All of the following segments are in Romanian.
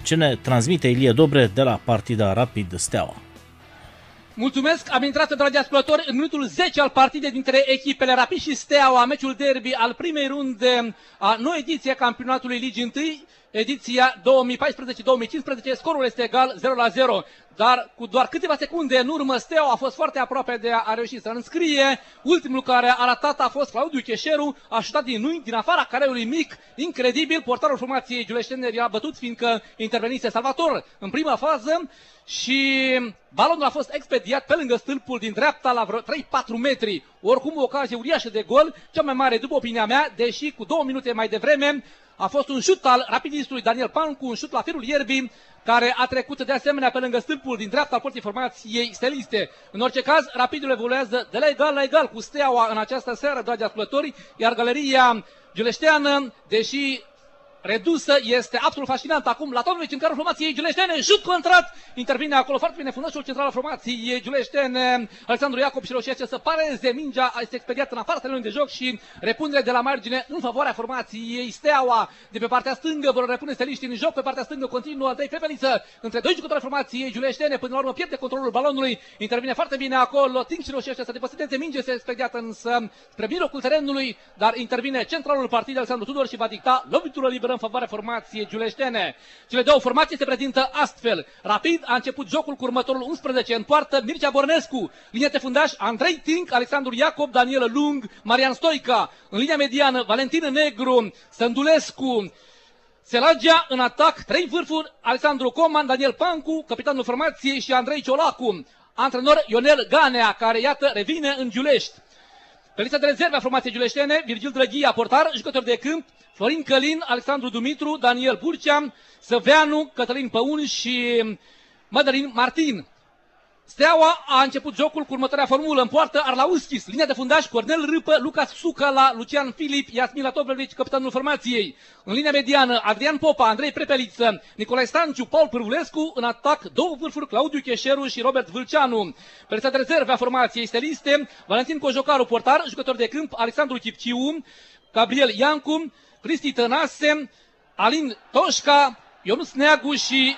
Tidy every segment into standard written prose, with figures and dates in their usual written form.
ce ne transmite Ilie Dobre de la partida Rapid Steaua. Mulțumesc, am intrat, dragi ascultători, în minutul 10 al partidei dintre echipele Rapid și Steaua, meciul derby al primei runde a noua ediție a campionatului Ligii 1, ediția 2014-2015, scorul este egal 0-0, dar cu doar câteva secunde în urmă Steaua a fost foarte aproape de a reuși să înscrie. Ultimul care a ratat a fost Claudiu Cheșeru, a șutat din afara careului mic, incredibil, portarul formației giuleștene a bătut fiindcă intervenise Salvator în prima fază și balonul a fost expediat pe lângă stâlpul din dreapta la vreo 3-4 metri. Oricum o ocazie uriașă de gol, cea mai mare după opinia mea, deși cu 2 minute mai devreme a fost un șut al rapidistului Daniel Pancu, un șut la firul ierbii, care a trecut de asemenea pe lângă stâlpul din dreapta al porții formației steliste. În orice caz, Rapidul evoluează de la egal cu Steaua în această seară, dragi ascultători, iar galeria giuleșteană, deși redusă, este absolut fascinant. Acum Latonovici în carul formației giuleștene, șut contrat, intervine acolo foarte bine fundașul central al formației giuleștene, Alexandru Iacob, și reușește să pareze, mingea este expediată în afara terenului de joc și repunere de la margine în favoarea formației Steaua. De pe partea stângă vor repune steliștii în joc, pe partea stângă continuă Andrei Prepeliță între doi jucători ai formației giuleștene, până la urmă pierde controlul balonului, intervine foarte bine acolo, Ting și reușește să depăseze, minge este expediată însă spre mijlocul terenului, dar intervine centralul partidei Alexandru Tudor și va dicta lovitură liberă în favoarea formației giuleștene. Cele două formații se prezintă astfel. Rapid a început jocul cu următorul 11 în poartă: Mircea Bornescu, linia de fundaș Andrei Ting, Alexandru Iacob, Daniel Lung, Marian Stoica. În linia mediană Valentin Negru, Sândulescu, Selagea. În atac trei vârfuri: Alexandru Coman, Daniel Pancu, capitanul formației, și Andrei Ciolacu. Antrenor Ionel Ganea, care iată revine în Giulești. Pe lista de rezerve a formației giuleștene, Virgil Drăghia, portar, jucător de câmp, Florin Călin, Alexandru Dumitru, Daniel Burcea, Săveanu, Cătălin Păun și Mădălin Martin. Steaua a început jocul cu următoarea formulă: în poartă Arlauschis, linia de fundaș Cornel Râpă, Lucas Sucala, Lucian Filip, Iasmin Latovlevici, capitanul formației. În linia mediană Adrian Popa, Andrei Prepeliță, Nicolae Stanciu, Paul Pârvulescu. În atac două vârfuri: Claudiu Cheșeru și Robert Vâlceanu. Pe lista de rezerve a formației steliste, Valentin Cojocaru, portar, jucător de câmp, Alexandru Chipciu, Gabriel Iancu, Cristi Tănase, Alin Toșca, Ionuț Neagu și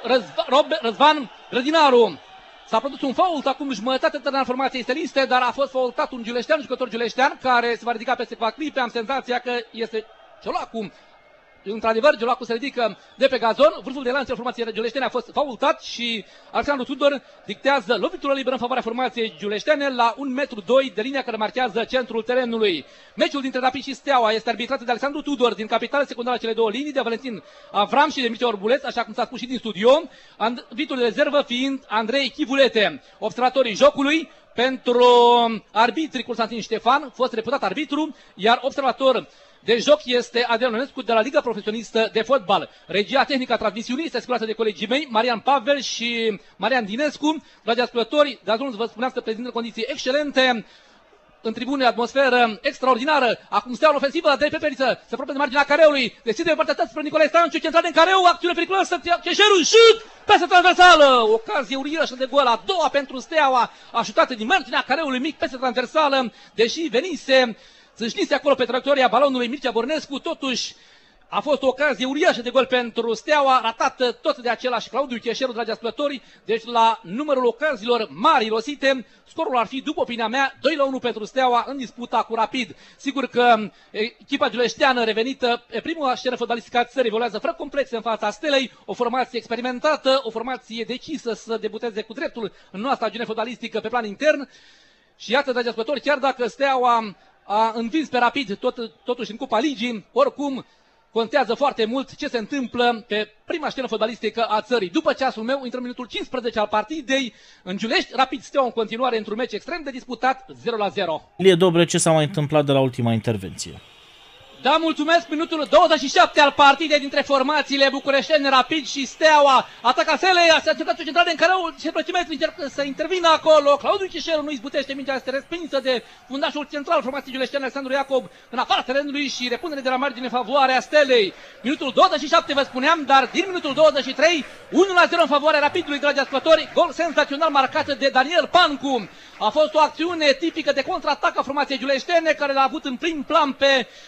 Răzvan Grădinaru. S-a produs un fault acum jumătate de formației steliste, dar a fost faultat un giuleștean, jucător giuleștean, care se va ridica peste câteva clipe. Am senzația că este Ciolacu. Într-adevăr, Ciolacu se ridică de pe gazon. Vârful de lanț al formației giuleștene a fost faultat și Alexandru Tudor dictează lovitură liberă în favoarea formației giuleștene la 1,2 m de linia care marchează centrul terenului. Meciul dintre Rapid și Steaua este arbitrat de Alexandru Tudor din capitală secundară cele două linii, de Valentin Avram și de Mircea Orbuleț, așa cum s-a spus și din studio, arbitrul de rezervă fiind Andrei Chivulete. Observatorii jocului pentru arbitri Constantin Ștefan, fost reputat arbitru, iar observator de joc este Adrian Ionescu de la Liga Profesionistă de Fotbal. Regia tehnică a transmisiunii este asigurată de colegii mei, Marian Pavel și Marian Dinescu. Dragi ascultători, de atunci vă spuneam că prezintă condiții excelente. În tribune, atmosferă extraordinară. Acum Steaua în ofensivă, Andrei Prepeliță se apropie de marginea careului. Deschide pe partea ta spre Nicolae Stanciu, central în careu, acțiune periculoasă, Cheșeru, șut, peste transversală. Ocazie uriașă de gol, a doua pentru Steaua, a șutat din marginea careului mic peste transversală, deși venise, țâșnise acolo pe traiectoria balonului Mircea Bornescu, totuși a fost o ocazie uriașă de gol pentru Steaua, ratată tot de același Claudiu Cheșeru, dragi ascultători. Deci la numărul ocaziilor mari irosite, scorul ar fi, după opinia mea, 2-1 pentru Steaua în disputa cu Rapid. Sigur că echipa giuleșteană revenită pe prima scenă fotbalistică a țării evoluează fără complexe în fața Stelei, o formație experimentată, o formație decisă să debuteze cu dreptul în noastră acțiune fotbalistică pe plan intern. Și iată, dragi ascultători, chiar dacă Steaua a învins pe Rapid totuși în Cupa Ligii, oricum contează foarte mult ce se întâmplă pe prima scenă fotbalistică a țării. După ceasul meu, intră în minutul 15 al partidei în Giulești. Rapid Steaua în continuare într-un meci extrem de disputat, 0-0. Ilie Dobre, ce s-a mai întâmplat de la ultima intervenție? Da, mulțumesc, minutul 27 al partidei dintre formațiile bucureștene, Rapid și Steaua. Ataca Selei, a încercat o centrare în careul, și Plăcimetru încercă să intervină acolo. Claudiu Cheșeru nu izbutește, mingea este respinsă de fundașul central formației giuleștene, Alexandru Iacob, în afara terenului și repunere de la margine în favoarea Stelei. Minutul 27, vă spuneam, dar din minutul 23, 1-0 în favoarea Rapidului, dragi ascultători, gol senzațional marcat de Daniel Pancu. A fost o acțiune tipică de contraatac a formației giuleștene, care l-a avut în prim plan pe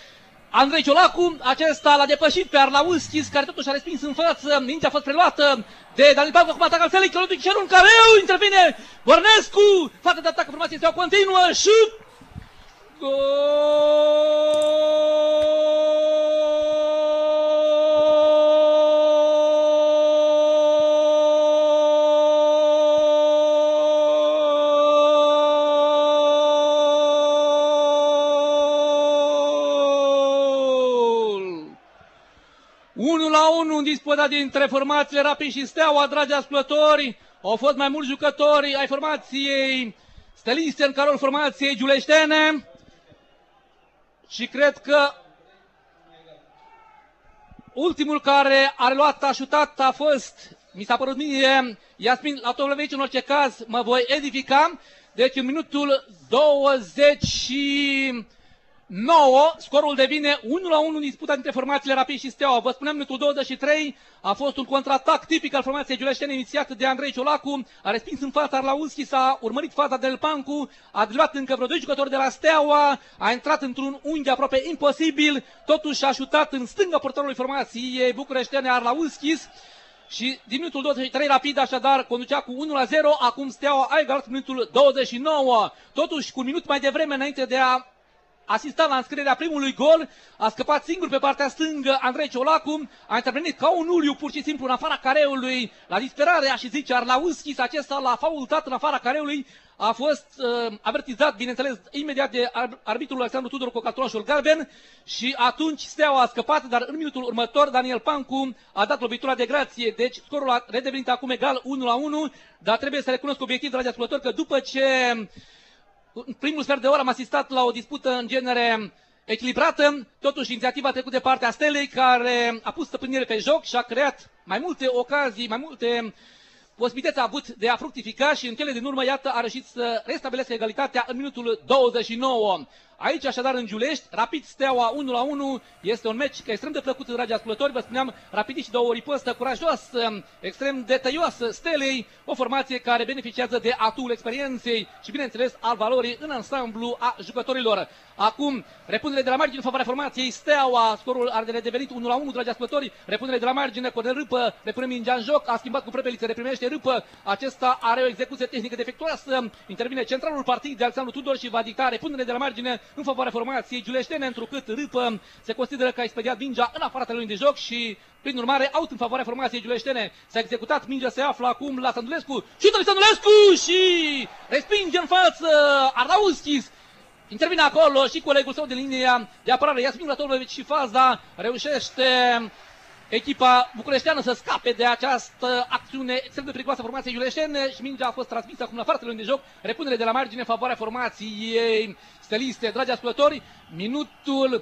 Andrei Ciolacu, acesta l-a depășit pe Arlauskis, care totuși a respins în față, mingea a fost preluată de Daniel Pancu, acum atacă al Selic, Claudiu Chișeru în careu, intervine Bărnescu, fată de atac, formație este o continuă, șut! În disputa dintre formațiile Rapid și Steaua, dragi ascultători, au fost mai mulți jucători ai formației steliste în carul formației giuleștene și cred că ultimul care a reluat, a șutat, a fost, mi s-a părut mie, Iasmin Latovlevici, în orice caz mă voi edifica, deci în minutul 29, scorul devine 1-1 în disputa dintre formațiile Rapid și Steaua. Vă spuneam, minutul 23 a fost un contraatac tipic al formației giuleștene inițiat de Andrei Ciolacu, a respins în fața Arlauskis, s-a urmărit fața de Pancu, a driblat încă vreo 2 jucători de la Steaua, a intrat într-un unghi aproape imposibil, totuși a șutat în stânga portarului formației bucureștene Arlauskis. Și din minutul 23 Rapid așadar conducea cu 1-0, acum Steaua a egalat minutul 29. Totuși, cu un minut mai devreme înainte de a asista la înscrierea primului gol, a scăpat singur pe partea stângă Andrei Ciolacu, a intervenit ca un uliu pur și simplu în afara careului, la disperare, aș zice Arlauskis, acesta l-a faultat în afara careului, a fost avertizat, bineînțeles, imediat de arbitrul Alexandru Tudor cu cartonașul galben și atunci Steaua a scăpat, dar în minutul următor Daniel Pancu a dat lovitura de grație, deci scorul a redevenit acum egal 1-1, dar trebuie să recunosc obiectiv, dragi ascultători, că după ce în primul sfert de oră am asistat la o dispută în genere echilibrată, totuși inițiativa a trecut de partea Stelei, care a pus stăpânire pe joc și a creat mai multe ocazii, mai multe posibilități a avut de a fructifica și în cele din urmă, iată, a reușit să restabilească egalitatea în minutul 29. Aici, așadar, în Giulești, Rapid Steaua 1-1, este un meci extrem de plăcut, dragi ascultători, vă spuneam, rapidiști de o ripostă curajoasă, extrem de tăioasă Stelei, o formație care beneficiază de atul experienței și, bineînțeles, al valorii în ansamblu a jucătorilor. Acum, repunere de la margine în favoarea formației Steaua, scorul ar de devenit 1-1, dragi ascultători, repunere de la margine, Cornel Râpă, repune mingea în joc, a schimbat cu prepeliță, reprimește Râpă, acesta are o execuție tehnică defectuoasă, intervine centralul partid de Alexandru Tudor și va dicta repunere de la margine în favoarea formației giuleștene, întrucât Râpă se consideră că a expediat mingea în afara terenului de joc și, prin urmare, out în favoarea formației giuleștene. S-a executat, mingea se află acum la Sandulescu, șută lui Sandulescu și respinge în față Arlauskis. Intervine acolo și colegul său de linia de apărare, Iasmin Latovlevici, și faza reușește echipa bucureșteană să scape de această acțiune extrem de periculoasă a formației giuleștene și mingea a fost transmisă acum la fața de joc, repunere de la margine în favoarea formației steliste. Dragi ascultători, minutul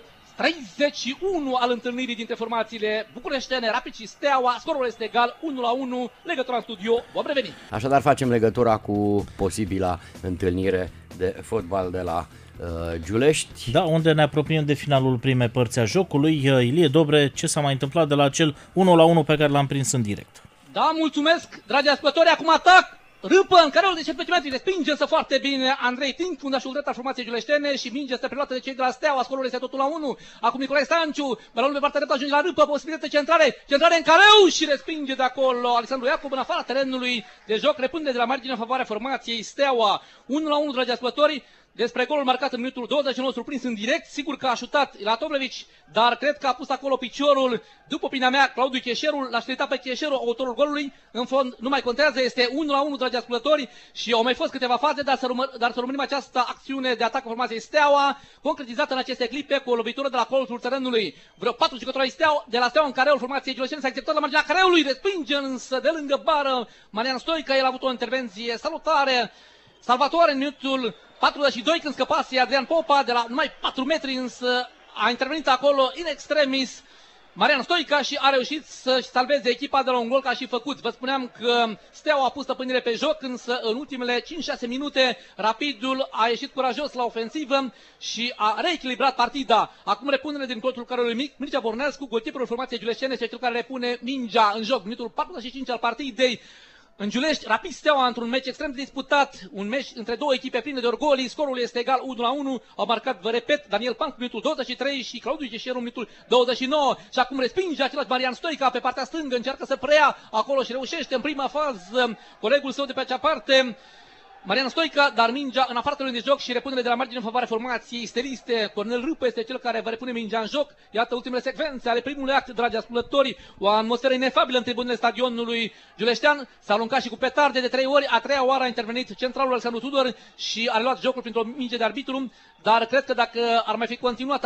31 al întâlnirii dintre formațiile bucureștene, Rapid și Steaua, scorul este egal 1-1, legătura în studio, vom reveni. Așadar facem legătura cu posibila întâlnire de fotbal de la Giulești. Da, unde ne apropiem de finalul primei părți a jocului. Ilie Dobre, ce s-a mai întâmplat de la acel 1-1 pe care l-am prins în direct? Da, mulțumesc, dragi ascultători, acum atac! Râpă în careul de 17 metri, respinge însă foarte bine Andrei Tink, fundașul drept al formației giuleștene și minge este preluată de cei de la Steaua, scorul este totul la 1. Acum Nicolae Stanciu, balonul pe partea dreaptă ajunge la Râpă, posibilitate centrare în careu și respinge de acolo Alexandru Iacob în afara terenului de joc, repunde de la margine în favoarea formației Steaua. 1-1, dragi ascultători. Despre golul marcat în minutul 29, surprins în direct, sigur că a șutat Latovlevici, dar cred că a pus acolo piciorul, după opinia mea, Claudiu Cheșerul, l-a ștelitat pe Cheșeru, autorul golului, în fond nu mai contează, este 1-1, dragi ascultători, și au mai fost câteva faze, dar să urmărim această acțiune de atac a formației Steaua, concretizată în aceste clipe cu o lovitură de la colțul terenului. Vreo 4 jucători de la Steaua în careul formației giuleștene s-a executat la marginea careului, respinge însă de lângă bară Marian Stoica, el a avut o intervenție salutare, salvatoare în minutul 42, când scăpase Adrian Popa de la numai 4 metri, însă a intervenit acolo in extremis Marian Stoica și a reușit să-și salveze echipa de la un gol ca și făcut. Vă spuneam că Steaua a pus stăpânire pe joc, însă în ultimele 5-6 minute Rapidul a ieșit curajos la ofensivă și a reechilibrat partida. Acum repunere din colțul carului Mircea Borneascu, golkiperul formației giuleștene, este cel care repune mingea în joc. Minutul 45 al partidei. În Giulești, Rapid Steaua într-un meci extrem de disputat, un meci între două echipe pline de orgolii, scorul este egal 1-1, au marcat, vă repet, Daniel Pancu minutul 23 și Claudiu Cheșeru minutul 29 și acum respinge același Marian Stoica pe partea stângă, încearcă să preia acolo și reușește în prima fază colegul său de pe acea parte, Marian Stoica, dar mingea în afara terenului de joc și repunere de la margine în favoarea formației steliste. Cornel Râpă este cel care va repune mingea în joc. Iată ultimele secvențe ale primului act, dragi ascultători. O atmosferă inefabilă în tribunele stadionului giuleștean. S-a aruncat și cu petarde de 3 ori. A treia oară a intervenit centralul Alexandru Tudor și a luat jocul printr-o minge de arbitru. Dar cred că dacă ar mai fi continuat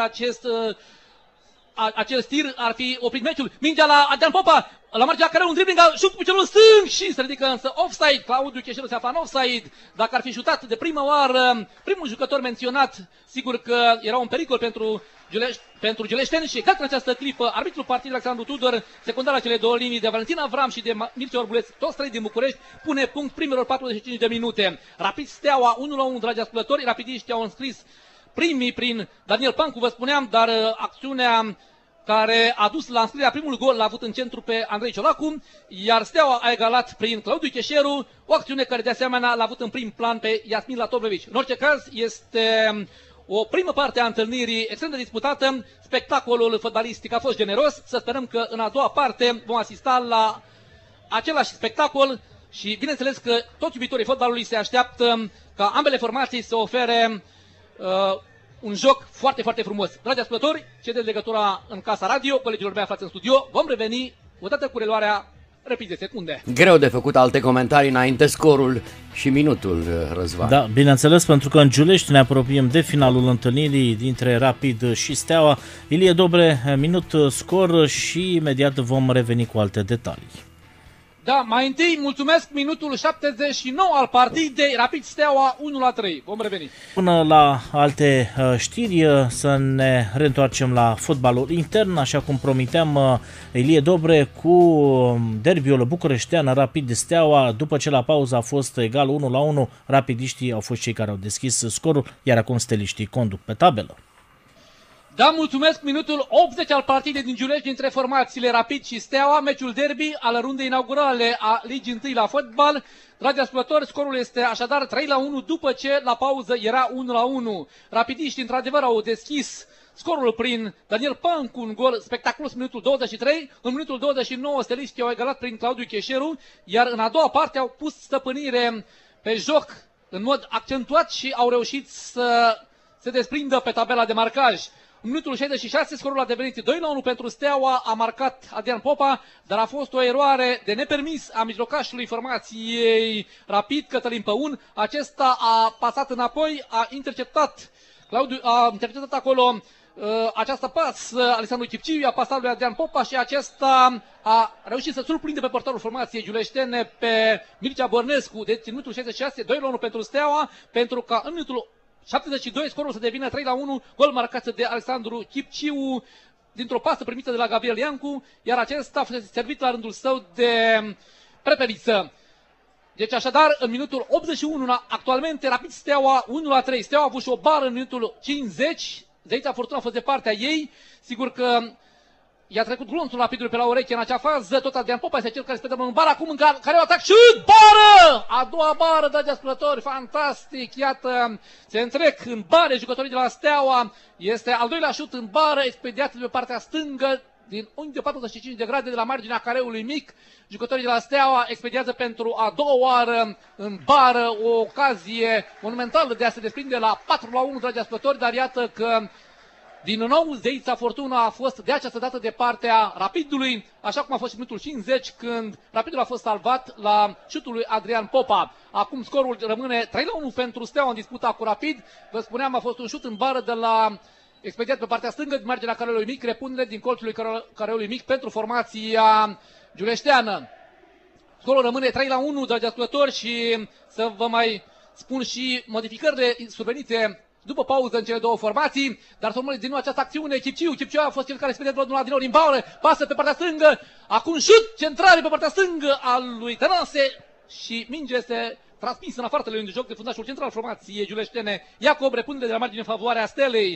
acest tir, ar fi oprit meciul. Mingea la Adrian Popa, la marginea care un dribbling, șut cu celul stâng și se ridică însă offside. Claudiu Cheșeru se afla în offside. Dacă ar fi șutat de prima oară, primul jucător menționat, sigur că era un pericol pentru giuleșteni și cred că în această clipă arbitrul partidului Alexandru Tudor, secundar la cele două linii de Valentin Avram și de Mircea Orbuleț, toți trei din București, pune punct primelor 45 de minute. Rapid Steaua 1-1, dragi ascultători, rapidiștii au înscris primii prin Daniel Pancu, vă spuneam, dar acțiunea care a dus la înscrierea primul gol l-a avut în centru pe Andrei Ciolacu, iar Steaua a egalat prin Claudiu Cheșeru, o acțiune care de asemenea l-a avut în prim plan pe Iasmin Latovevici. În orice caz, este o primă parte a întâlnirii extrem de disputată, spectacolul fotbalistic a fost generos, să sperăm că în a doua parte vom asista la același spectacol și bineînțeles că toți iubitorii fotbalului se așteaptă ca ambele formații să ofere un joc foarte, foarte frumos. Dragi ascultători, cedeți legătura în casa radio, colegilor mei aflați în studio, vom reveni odată cu reluarea rapid de secunde. Greu de făcut alte comentarii înainte, scorul și minutul, Răzvan. Da, bineînțeles, pentru că în Giulești ne apropiem de finalul întâlnirii dintre Rapid și Steaua. Ilie Dobre, minut, scor și imediat vom reveni cu alte detalii. Da, mai întâi mulțumesc, minutul 79 al partidei, Rapid Steaua 1-3. Vom reveni. Până la alte știri, să ne reîntoarcem la fotbalul intern, așa cum promiteam, Ilie Dobre, cu derbiul bucureștean Rapid Steaua. După ce la pauză a fost egal 1-1, rapidiștii au fost cei care au deschis scorul, iar acum steliștii conduc pe tabelă. Da, mulțumesc, minutul 80 al partidei din Giulești dintre formațiile Rapid și Steaua, meciul derby al rundei inaugurale a Ligii 1 la fotbal. Dragi ascultători, scorul este așadar 3-1 după ce la pauză era 1-1. Rapidiștii într-adevăr au deschis scorul prin Daniel Pancu, un gol spectaculos în minutul 23, în minutul 29 steliștii au egalat prin Claudiu Cheșeru, iar în a doua parte au pus stăpânire pe joc în mod accentuat și au reușit să se desprindă pe tabela de marcaj. În minutul 66, scorul a devenit 2-1 pentru Steaua, a marcat Adrian Popa, dar a fost o eroare de nepermis a mijlocașului formației Rapid, Cătălin Păun. Acesta a pasat înapoi, a interceptat acolo această pas Alexandru Chipciu, a pasat lui Adrian Popa și acesta a reușit să surprinde pe portarul formației giuleștene pe Mircea Bărnescu. Deci în minutul 66, 2-1 pentru Steaua, pentru că în minutul 72 scorul să devină 3-1, gol marcat de Alexandru Chipciu dintr-o pasă primită de la Gabriel Iancu, iar acesta a fost servit la rândul său de Prepeliță. Deci așadar, în minutul 81, actualmente Rapid Steaua 1-3. Steaua a avut și o bară în minutul 50, de aici fortuna a fost de partea ei, sigur că i-a trecut glonțul Rapidului pe la ureche în acea fază, tot Adrian Popa este cel care se pedă în bară, acum în care o atac și bară! A doua bară, dragi ascultători, fantastic, iată, se întrec în bare jucătorii de la Steaua, este al doilea șut în bară, expediat de pe partea stângă, din unghi de 45 de grade de la marginea careului mic, jucătorii de la Steaua expediază pentru a doua oară în bară o ocazie monumentală de a se desprinde la 4-1, dragi ascultători, dar iată că din nou, zeița fortuna a fost de această dată de partea Rapidului, așa cum a fost și minutul 50, când Rapidul a fost salvat la șutul lui Adrian Popa. Acum scorul rămâne 3-1 pentru Steaua în disputa cu Rapid. Vă spuneam, a fost un șut în bară de la expediat pe partea stângă, din marginea careului mic, repunere din colțul lui careului mic pentru formația giuleșteană. Scorul rămâne 3-1, dragi ascultători, și să vă mai spun și modificările survenite după pauză în cele două formații, dar să urmăriți din nou această acțiune. Chipciu a fost cel care spune din nou din baură, pasă pe partea stângă, acum șut centrare pe partea stângă al lui Tănase și minge este transmisă în afară de joc de fundașul central formației giuleștene. Iacob, repunere de la margine în favoarea Stelei.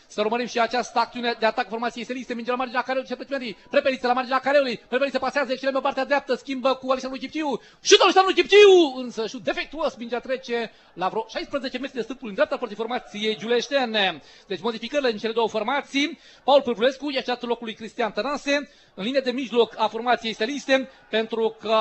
Să urmărim și această acțiune de atac formației esteliste. Minge la marginea careului, Prepeliță la marginea careului. Prepeliță pasează excelent pe partea dreaptă, schimbă cu Alexandru Chipciu. Șutul Alexandru Chipciu, însă șut defectuos, mingea trece la vreo 16 metri de stâlpul în dreapta porții formației giuleștene. Deci modificările în cele două formații. Paul Pârvulescu i-a cedat locul lui Cristian Tănase în linie de mijloc a formației esteliste pentru că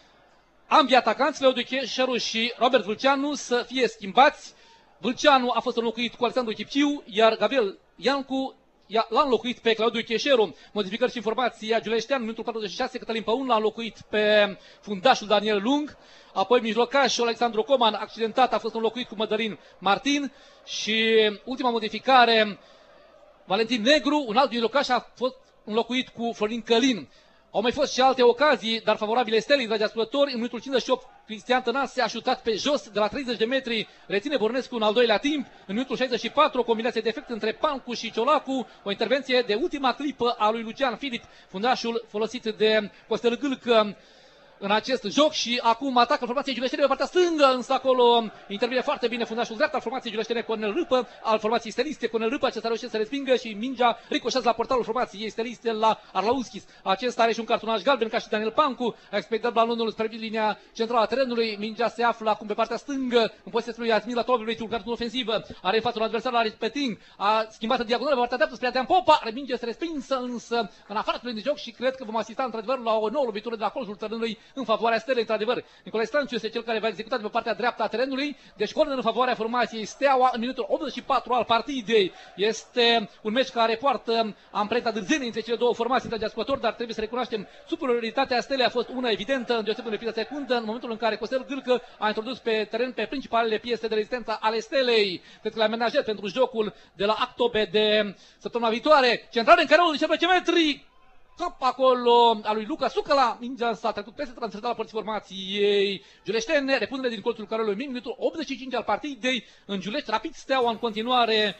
ambii atacanți, Leo Cheșeru și Robert Vâlceanu, să fie schimbați. Vâlceanu a fost înlocuit cu Alexandru Chipciu, iar Gabriel Iancu l-a înlocuit pe Claudiu Cheșeru. Modificări și informația giuleștean, minutul 46, Cătălin Păun l-a înlocuit pe fundașul Daniel Lung. Apoi mijlocașul Alexandru Coman, accidentat, a fost înlocuit cu Mădălin Martin. Și ultima modificare, Valentin Negru, un alt mijlocaș, a fost înlocuit cu Florin Călin. Au mai fost și alte ocazii, dar favorabile Stelei, dragi ascultători. În minutul 58, Cristian Tănase a șutat pe jos de la 30 de metri, reține Bornescu în al doilea timp. În minutul 64, o combinație de efect între Pancu și Ciolacu, o intervenție de ultima clipă a lui Lucian Filip, fundașul folosit de Costel Gâlcă în acest joc. Și acum atacă formația giuleștene pe partea stângă, însă acolo intervine foarte bine fundașul dreapta al formației giuleștene, Cornel Râpă, al formației steliste, Cornel Râpă. Acesta reușește să respingă și mingea ricoșează la portarul formației steliste, la Arlauschis. Acesta are și un cartonaj galben ca și Daniel Pancu, a expediat balonul spre linia centrală a terenului. Mingea se află acum pe partea stângă, în poziția lui Admila Tobic, un carton ofensivă, are în fața un adversar la Peting, a schimbat în diagonală pe partea dreaptă spre Adrian Popa, reminge este respinsă, însă în afara de joc și cred că vom asista într-adevăr la o nouă lovitură de la colțul terenului în favoarea Stelei. Într-adevăr, Nicolae Stanciu este cel care va executa pe partea dreaptă a terenului, deci corner în favoarea formației Steaua în minutul 84 al partidei. Este un meci care poartă amprenta dârzenie între cele două formații, dragi ascultători, dar trebuie să recunoaștem superioritatea Stelei a fost una evidentă în deosebire de prima secundă, în momentul în care Costel Gâlcă a introdus pe teren pe principalele piese de rezistență ale Stelei. Cred că le-a amenajat pentru jocul de la Actobe de săptămâna viitoare. Centrare în careul de 10 metri. Cap acolo a lui Luca Sucăla, mingea s-a trecut peste transversala porții formației giuleștene, repunere din colțul careului minutul 85 al partidei în Giulești, Rapid Steaua în continuare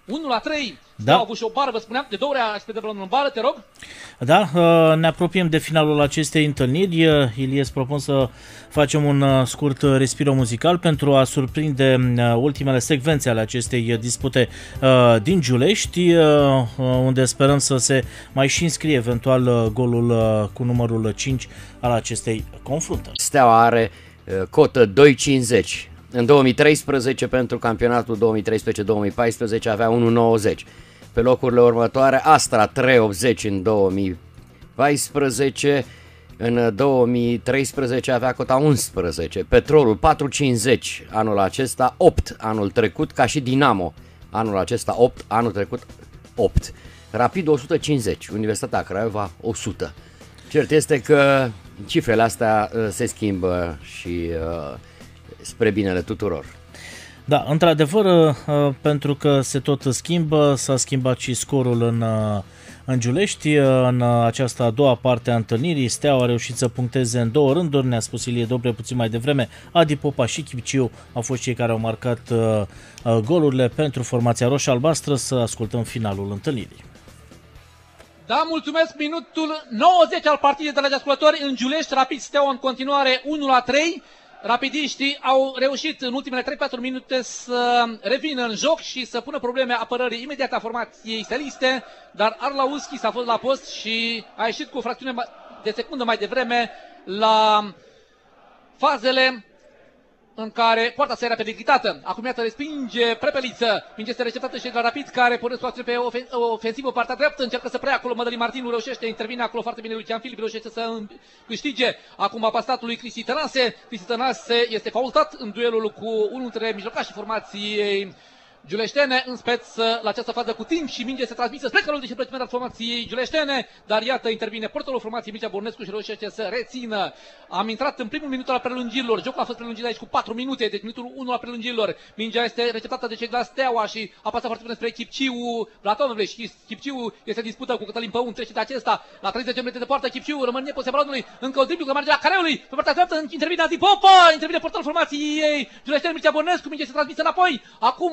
1-3. Da. Au avut și o bară, vă spuneam, de 2 ori a expediat balonul în bară, te rog. Da, ne apropiem de finalul acestei întâlniri. Ilie, îți propun să facem un scurt respiro muzical pentru a surprinde ultimele secvențe ale acestei dispute din Giulești, unde sperăm să se mai și înscrie eventual golul cu numărul 5 al acestei confruntări. Steaua are cotă 2,50. În 2013, pentru campionatul 2013-2014, avea 1,90. Pe locurile următoare, Astra 3,80 în 2014, în 2013 avea cota 11. Petrolul 4,50 anul acesta, 8 anul trecut, ca și Dinamo. Anul acesta 8, anul trecut 8. Rapid 150, Universitatea Craiova 100. Cert este că cifrele astea se schimbă și spre binele tuturor. Da, într-adevăr, pentru că se tot schimbă, s-a schimbat și scorul în Giulești. În această a doua parte a întâlnirii, Steaua a reușit să puncteze în 2 rânduri, ne-a spus Ilie Dobre puțin mai devreme. Adi Popa și Chipciu au fost cei care au marcat golurile pentru formația roșie-albastră. Să ascultăm finalul întâlnirii. Da, mulțumesc, minutul 90 al partidei, dragi ascultători, în Giulești, Rapid Steaua în continuare 1-3. Rapidiștii au reușit în ultimele 3-4 minute să revină în joc și să pună probleme apărării imediate a formației steliste, dar Arlauschis a fost la post și a ieșit cu o fracțiune de secundă mai devreme la fazele în care poarta se era periclitată. Acum iată respinge Prepeliță, minge este receptată și de la Rapid, care pornesc o acțiune pe ofensivă partea dreaptă, încearcă să preia acolo Mădălin Martin, reușește, intervine acolo foarte bine Lucian Filip, reușește să câștige. Acum a pasat lui Cristi Tănase. Cristi Tănase este faultat în duelul cu unul dintre mijlocașii formației giuleștene, în speț la această fază cu timp și minge se transmisă spre calul de plăciment al formației giuleștene, dar iată intervine portarul formației Mircea Bornescu și reușește să rețină. Am intrat în primul minut al prelungirilor, jocul a fost prelungit aici cu 4 minute, deci minutul 1 al prelungirilor. Mingea este receptată de cei de la Steaua și a pasat foarte bine spre Chipciu Platonovle și Chipciu este dispută cu Cătălin Păun, trece de acesta la 30 de metri de poartă. Chipciu rămâne posesia balonului, încă o driblu la marginea careului, pe partea dreaptă intervine Adi Popa, intervine portarul formației giuleștene Mircea Bornescu, minge se transmisă înapoi. Acum o recentrare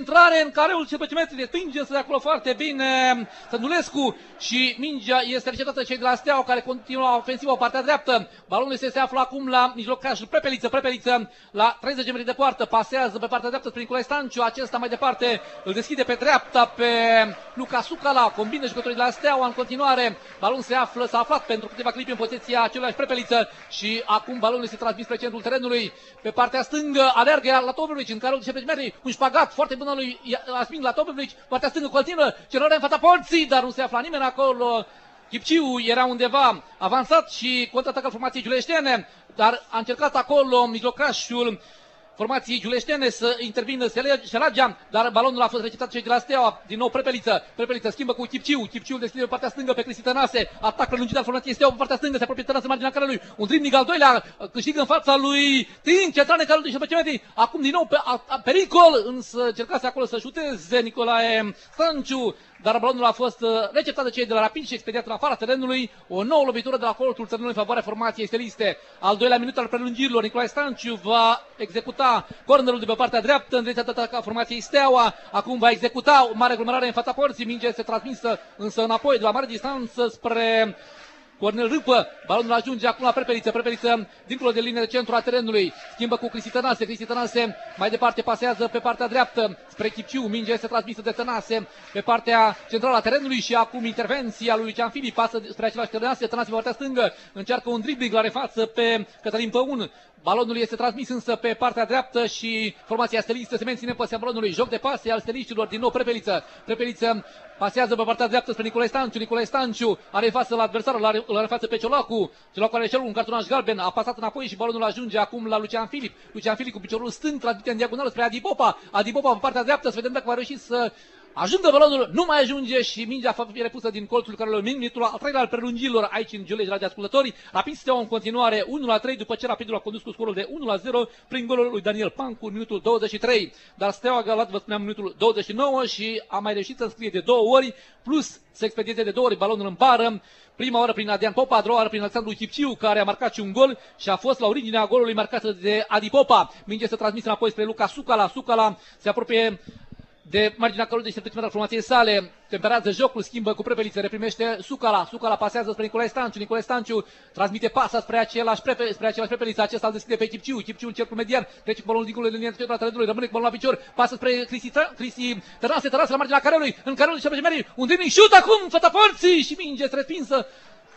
centrare în careul 15 metri, respinge de acolo foarte bine Săndulescu și mingea este receptată cei de la Steaua, care continuă ofensivă pe partea dreaptă. Balonul se află acum la mijlocașul Prepeliță la 30 metri de poartă, pasează pe partea dreaptă spre Nicolae Stanciu, acesta mai departe îl deschide pe dreapta pe Luca Sucala, combină jucătorii de la Steaua în continuare. Balonul s-a aflat pentru câteva clipe în poziția aceluiași Prepeliță și acum balonul este transmis spre centrul terenului. Pe partea stângă alergă la Tobevici în care 15 metri, un șpagat foarte bun al lui Asmin la Tobevici, partea stângă continuă, cerarea în fața porții, dar nu se afla nimeni acolo. Chipciu era undeva avansat și contraatacă formației giuleștene, dar a încercat acolo mijlocașul formației giuleștene să intervină Selagea, dar balonul a fost receptat cei de la Steaua. Din nou Prepeliță schimbă cu Chipciu, Chipciu deschide pe partea stângă pe Cristi Tănase, atac prelungit al formației Steaua pe partea stângă, se apropie Tănase marginea carelui, un dribling al doilea, câștigă în fața lui Tin, central în carul de 15 metri, acum din nou pericol, însă încercase acolo să șuteze Nicolae Stanciu, dar balonul a fost receptat de cei de la Rapid și expediat în afara terenului. O nouă lovitură de la colțul terenului în favoarea formației steliste. Al doilea minut al prelungirilor, Nicolae Stanciu va executa cornerul de pe partea dreaptă în direcția de atac a formației Steaua. Acum va executa o mare aglomerare în fața porții, minge este transmisă însă înapoi de la mare distanță spre Cornel Râpă, balonul ajunge acum la Prepeliță, dincolo de linia de centru a terenului, schimbă cu Cristi Tănase, mai departe pasează pe partea dreaptă spre Chipciu, minge este transmisă de Tănase pe partea centrală a terenului și acum intervenția lui Lucian Filip, pasă spre același Tănase pe partea stângă, încearcă un dribbling la refață pe Cătălin Păun. Balonul este transmis însă pe partea dreaptă și formația stelistă se menține pe seama balonului. Joc de pase al steliștilor, din nou Prepeliță pasează pe partea dreaptă spre Nicolae Stanciu are față la adversarul, la refață pe Ciolacu are și un cartonaș galben, a pasat înapoi și balonul ajunge acum la Lucian Filip cu piciorul stâng, transmite în diagonală spre Adi Popa pe partea dreaptă, să vedem dacă va reuși să ajungă balonul, nu mai ajunge și mingea va fi repusă din colțul care minutul al treilea al prelungilor aici în Giulești, radioascultători. Rapid Steaua în continuare 1-3 după ce Rapidul a condus cu scorul de 1-0 prin golul lui Daniel Pancu în minutul 23. Dar Steaua a galat, vă spuneam, în minutul 29 și a mai reușit să înscrie de 2 ori, plus să expedieze de 2 ori balonul în bară. Prima oară prin Adrian Popa, a doua oară prin Alexandru Chipciu, care a marcat și un gol și a fost la originea golului marcat de Adi Popa. Minge se transmisă înapoi spre Luca Sucala. Sucala se apropie de marginea cărului de 17 metri al formației sale, temperează jocul, schimbă cu Prepeliță, reprimește Sucala pasează spre Nicolae Stanciu transmite pasa spre același Prepeliță, acesta îl deschide pe Chipciu în cercul median, trece cu balonul dincolo de linia de centru a terenului, rămâne cu balonul la picior, pasă spre Cristi Tănase la marginea careului, în careul de 17 metri, un dribbling, șut acum, fața porții și minge este respinsă.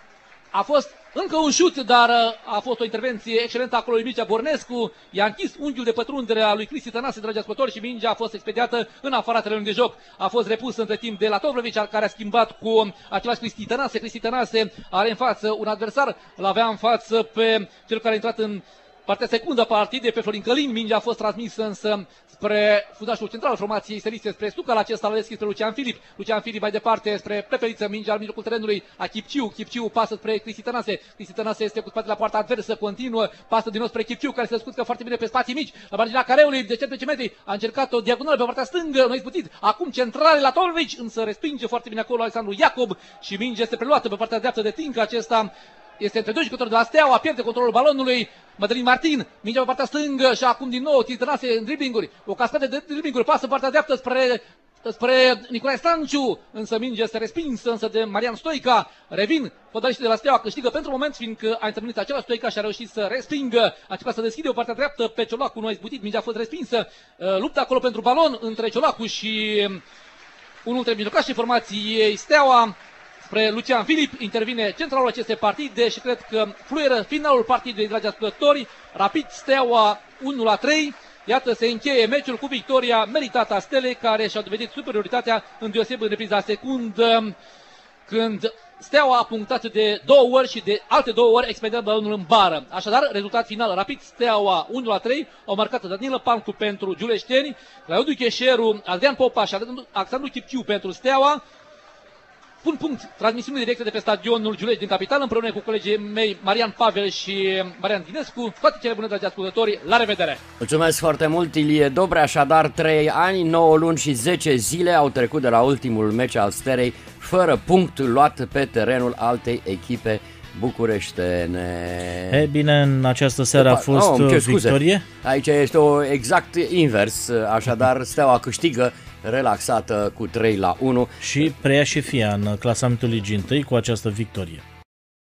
A fost încă un șut, dar a fost o intervenție excelentă acolo lui Mircea Bornescu. I-a închis unghiul de pătrundere a lui Cristi Tănase, dragi ascultători, și mingea a fost expediată în afara terenului de joc. A fost repusă între timp de la Tovlevici, care a schimbat cu același Cristi Tănase. Cristi Tănase are în față un adversar, îl avea în față pe cel care a intrat în partea secundă a partidei, pe Florin Călin. Mingea a fost transmisă însă spre fundașul central al formației steliste, spre Sucala, acesta l-a deschis spre Lucian Filip mai departe spre Prepeliță, mingea al mijlocul terenului a Chipciu pasă spre Cristi Tănase este cu spatele la poarta adversă, continuă, pasă din nou spre Chipciu, care se descurcă foarte bine pe spații mici, la marginea careului de 17 metri, a încercat o diagonală pe partea stângă, nu a izbutit, acum centrale la Tolvici, însă respinge foarte bine acolo Alexandru Iacob și mingea este preluată pe partea dreaptă de Tinca, acesta este între doi jucători de la Steaua, pierde controlul balonului, Mădălin Martin, mingea pe partea stângă și acum din nou Tănase în driblinguri, o cascadă de driblinguri, pasă în partea dreaptă spre Nicolae Stanciu, însă mingea este respinsă însă de Marian Stoica. Revin fotbaliștii de la Steaua, câștigă pentru moment, fiindcă a intervenit același Stoica și a reușit să respingă, a încercat să deschide o partea dreaptă pe Ciolacu, nu a izbutit, mingea a fost respinsă, lupta acolo pentru balon între Ciolacu și unul dintre mijlocașii formației Steaua. Spre Lucian Filip, intervine centralul acestei partide și cred că fluieră finalul partidei, dragi ascultători. Rapid Steaua 1-3. Iată, se încheie meciul cu victoria meritată a Stelei, care și-a dovedit superioritatea îndeosebit în repriza secundă, când Steaua a punctat de 2 ori și de alte 2 ori expediat balonul în bară. Așadar, rezultat final, Rapid Steaua 1-3, au marcat Danilă Pancu pentru giuleșteni, Claudiu Cheșeru, Adrian Popa și Alexandru Chipciu pentru Steaua. Pun punct transmisiunii directe de pe stadionul Giulești din capitală, împreună cu colegii mei Marian Pavel și Marian Dinescu. Toate cele bune, dragi ascultători, la revedere! Mulțumesc foarte mult, Ilie Dobre, așadar 3 ani, 9 luni și 10 zile au trecut de la ultimul meci al Stelei, fără punct luat pe terenul altei echipe Bucureștene. E bine, în această seară a fost victorie. Aici este exact invers, așadar Steaua câștigă relaxată cu 3-1. Și preia șefia în clasamentul Ligii 1 cu această victorie.